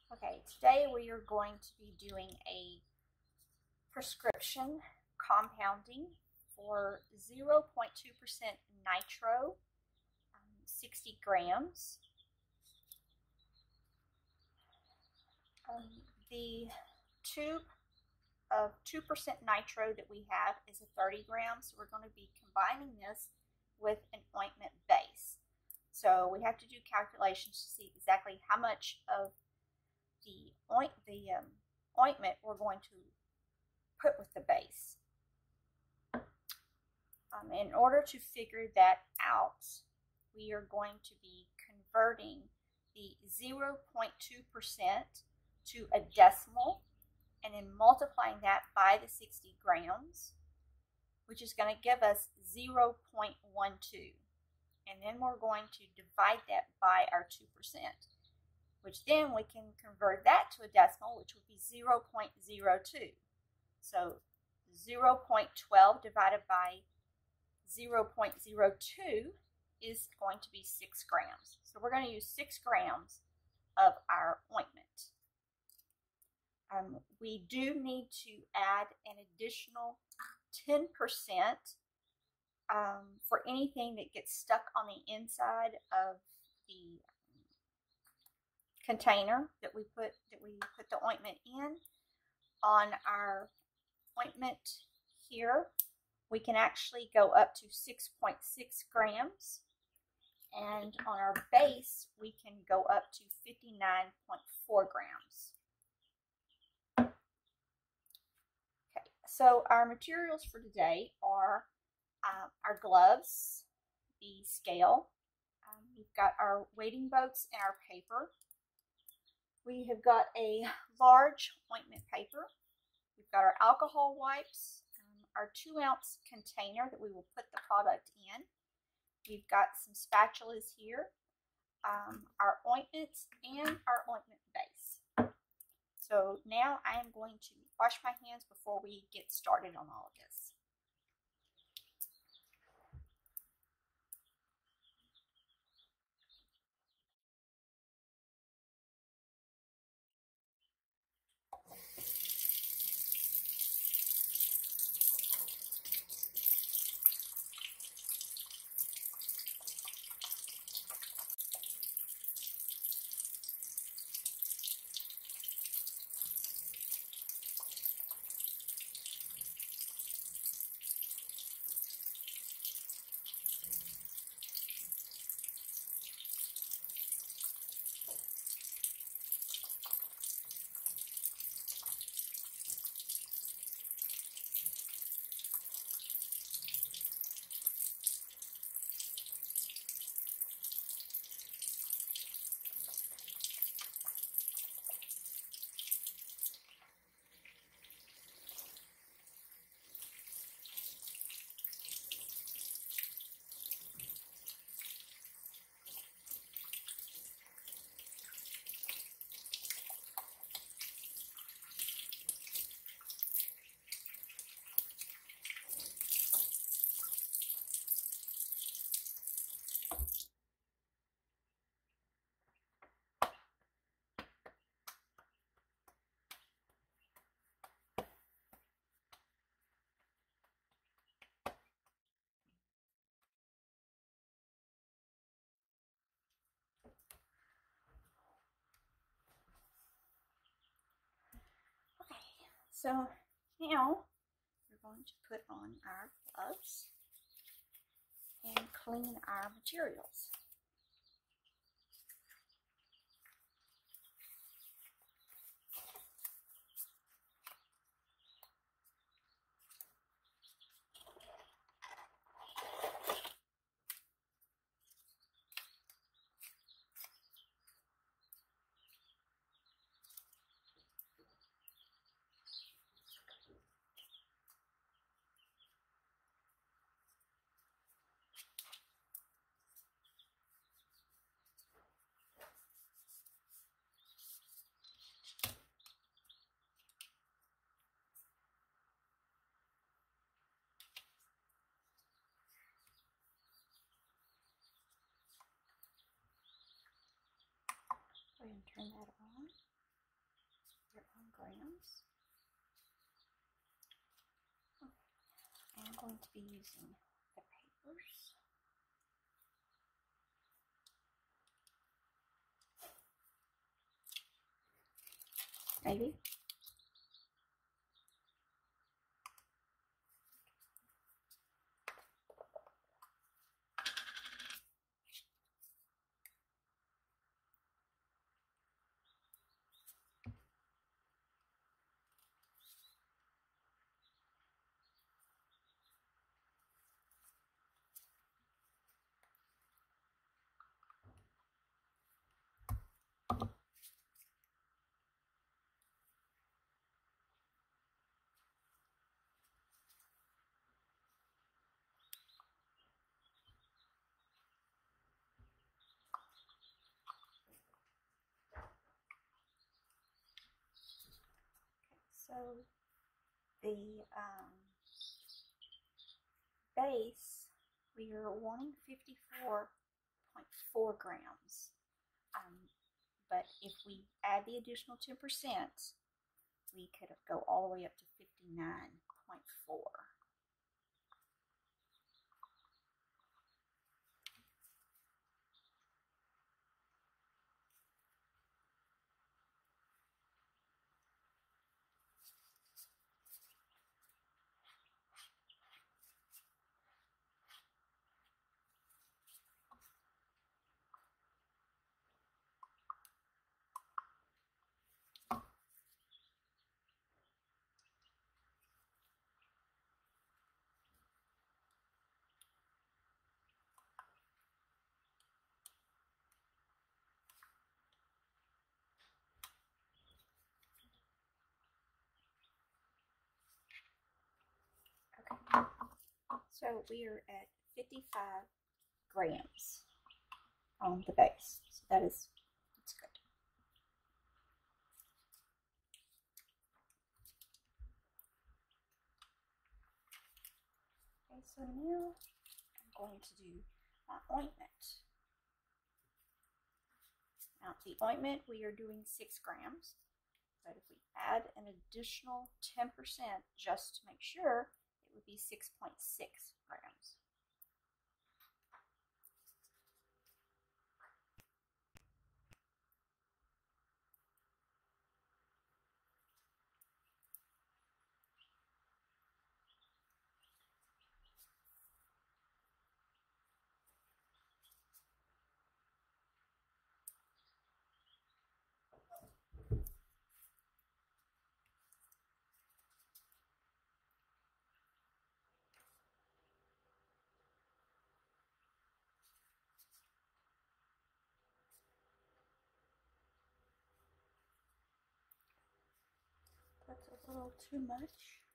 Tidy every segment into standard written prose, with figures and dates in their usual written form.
Okay, today we are going to be doing a prescription compounding for 0.2% nitro, 60 grams. The tube of 2% nitro that we have is a 30 grams, so we're going to be combining this with an ointment base. So we have to do calculations to see exactly how much of the ointment we're going to put with the base. In order to figure that out, we are going to be converting the 0.2% to a decimal and then multiplying that by the 60 grams, which is going to give us 0.12. And then we're going to divide that by our 2%, which then we can convert that to a decimal, which would be 0.02. So 0.12 divided by 0.02 is going to be 6 grams. So we're going to use 6 grams of our ointment. We do need to add an additional 10% for anything that gets stuck on the inside of the container that we put the ointment in. On our ointment here, we can actually go up to 6.6 grams, and on our base we can go up to 59.4 grams. Okay, so our materials for today are our gloves, the scale, we've got our wading boats and our paper. We have got a large ointment paper. We've got our alcohol wipes, our 2-ounce container that we will put the product in. We've got some spatulas here, our ointments, and our ointment base. So now I am going to wash my hands before we get started on all of this. So now we're going to put on our gloves and clean our materials. Go ahead and turn that on. grams. I'm going to be using the papers. Maybe. So the base, we are wanting 54.4 grams. But if we add the additional 10%, we could go all the way up to 59.4. Okay, so we are at 55 grams on the base. So that's good. Okay, so now I'm going to do my ointment. Now the ointment, we are doing 6 grams. But if we add an additional 10% just to make sure, it would be 6.6 grams. That's a little too much.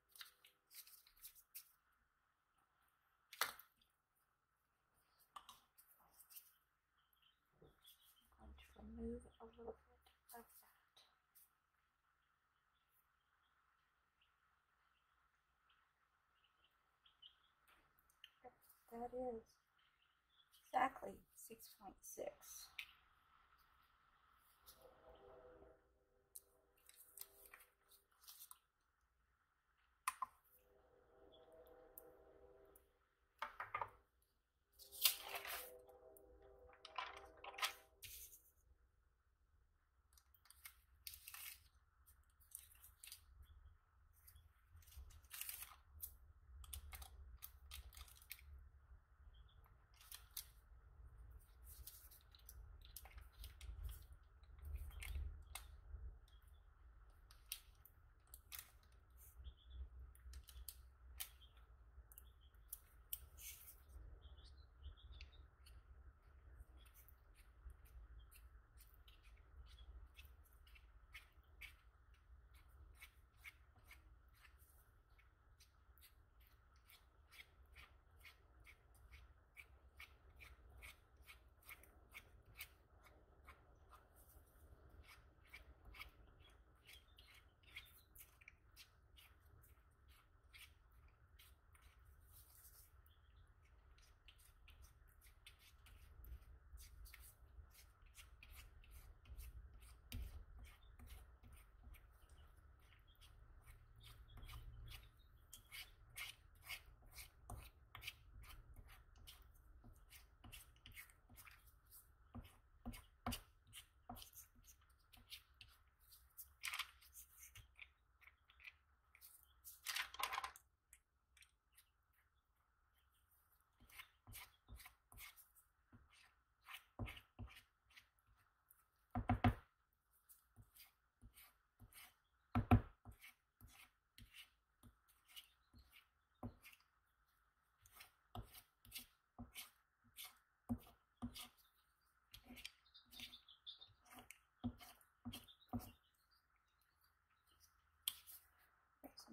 I'm going to remove a little bit of that. That is exactly 6.6.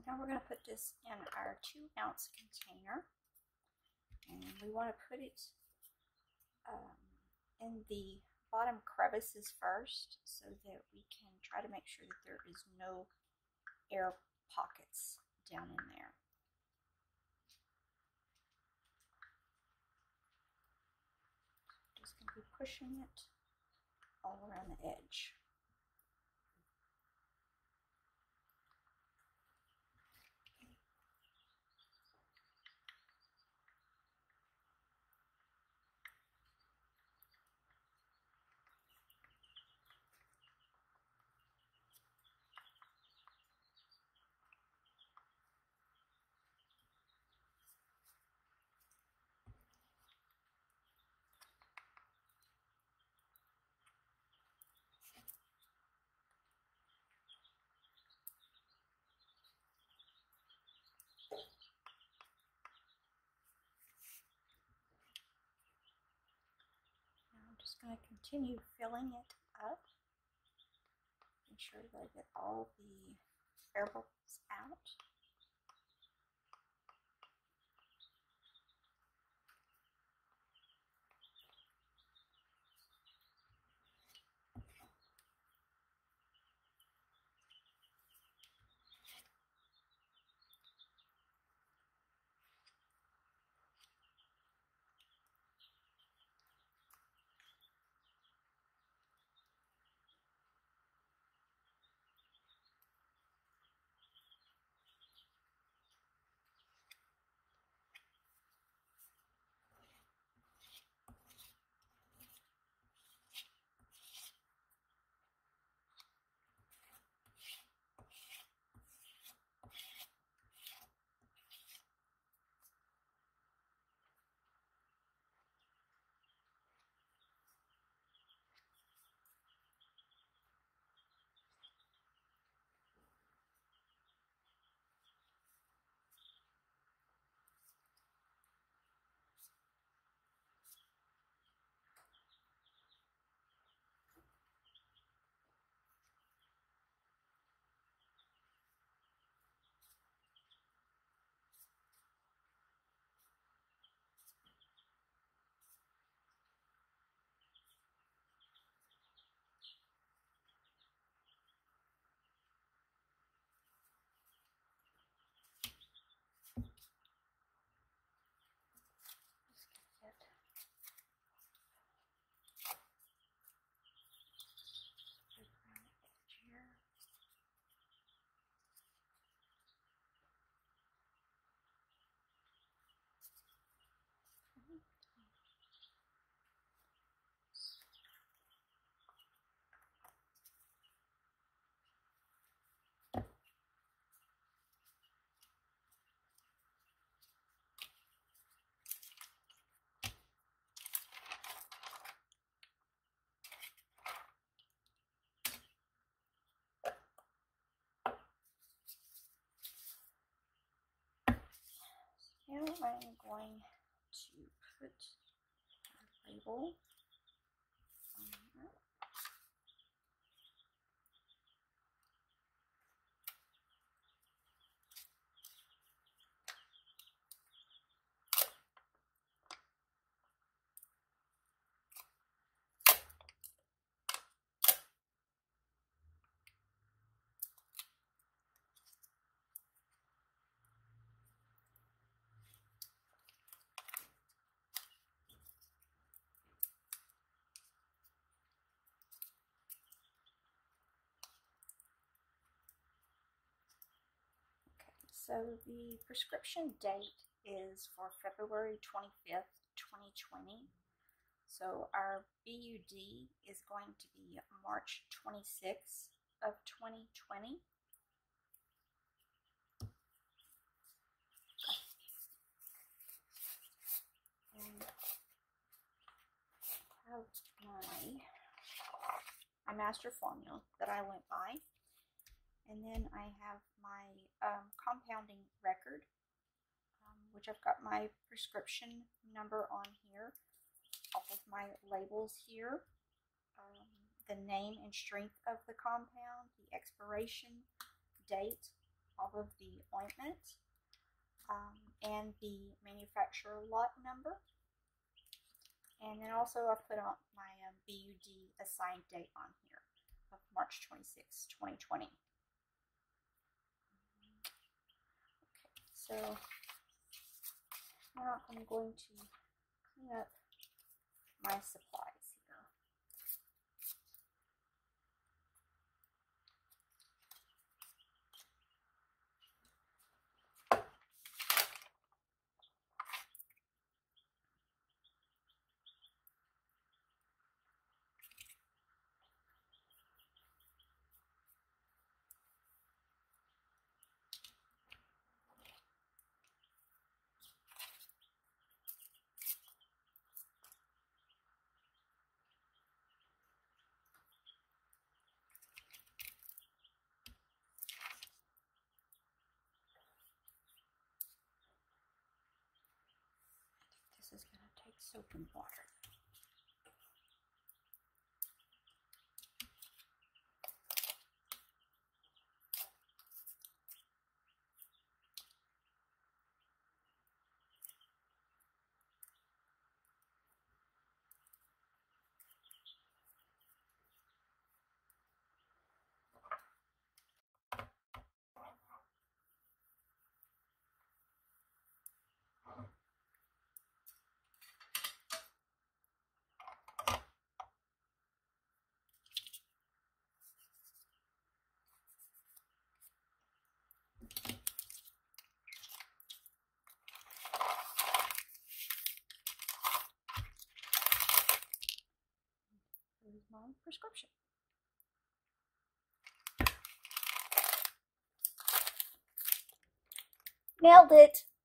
Now we're going to put this in our 2-ounce container, and we want to put it in the bottom crevices first so that we can try to make sure that there is no air pockets down in there. Just going to be pushing it all around the edge. Just going to continue filling it up. Make sure that I get all the air bubbles out. Now I'm going to put a label on there. So the prescription date is for February 25th, 2020. So our BUD is going to be March 26th of 2020. And I have my master formula that I went by. And then I have my compounding record, which I've got my prescription number on here, all of my labels here, the name and strength of the compound, the expiration date all of the ointment and the manufacturer lot number. And then also I've put on my BUD assigned date on here of March 26, 2020. Okay, so now I'm going to clean up my supplies here. This is going to take soap and water. Here's my prescription. Nailed it!